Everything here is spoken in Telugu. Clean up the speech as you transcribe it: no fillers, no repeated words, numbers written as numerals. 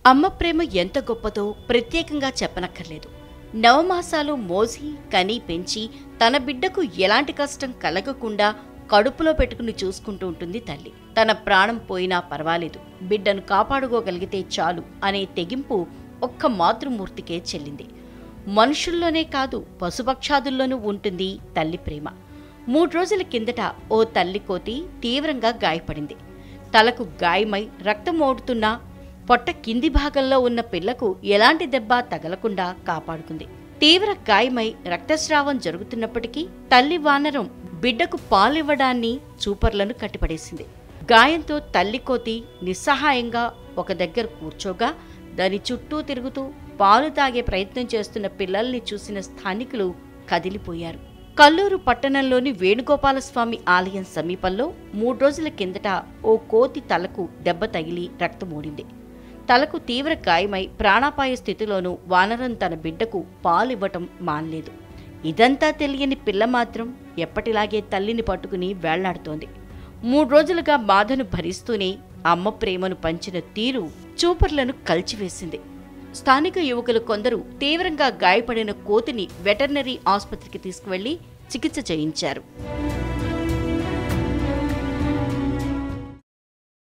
అమ్మ ప్రేమ ఎంత గొప్పదో ప్రత్యేకంగా చెప్పనక్కర్లేదు. నవమాసాలు మోసి కని పెంచి తన బిడ్డకు ఎలాంటి కష్టం కలగకుండా కడుపులో పెట్టుకుని చూసుకుంటూ ఉంటుంది తల్లి. తన ప్రాణం పోయినా పర్వాలేదు, బిడ్డను కాపాడుకోగలిగితే చాలు అనే తెగింపు ఒక్క మాతృమూర్తికే చెల్లింది. మనుషుల్లోనే కాదు, పశుపక్షాదుల్లోనూ ఉంటుంది తల్లి ప్రేమ. 3 రోజుల కిందట ఓ తల్లి కోతి తీవ్రంగా గాయపడింది. తలకు గాయమై రక్తం ఓడుతున్నా పొట్ట కింది భాగంలో ఉన్న పిల్లకు ఎలాంటి దెబ్బ తగలకుండా కాపాడుకుంది. తీవ్ర గాయమై రక్తస్రావం జరుగుతున్నప్పటికీ తల్లి వానరం బిడ్డకు పాలివ్వడాన్ని చూపర్లను కట్టిపడేసింది. గాయంతో తల్లి కోతి నిస్సహాయంగా ఒక దగ్గర కూర్చోగా దాని చుట్టూ తిరుగుతూ పాలు తాగే ప్రయత్నం చేస్తున్న పిల్లల్ని చూసిన స్థానికులు కదిలిపోయారు. కల్లూరు పట్టణంలోని వేణుగోపాలస్వామి ఆలయం సమీపంలో 3 రోజుల కిందట ఓ కోతి తలకు దెబ్బ తగిలి రక్తమూడింది. తలకు తీవ్ర గాయమై ప్రాణాపాయ స్థితిలోనూ వానరం తన బిడ్డకు పాలివ్వటం మానలేదు. ఇదంతా తెలియని పిల్ల మాత్రం ఎప్పటిలాగే తల్లిని పట్టుకుని వేళ్లాడుతోంది. 3 రోజులుగా బాధను భరిస్తూనే అమ్మ ప్రేమను పంచిన తీరు చూపర్లను కల్చివేసింది. స్థానిక యువకులు కొందరు తీవ్రంగా గాయపడిన కోతిని వెటర్నరీ ఆసుపత్రికి తీసుకువెళ్లి చికిత్స చేయించారు.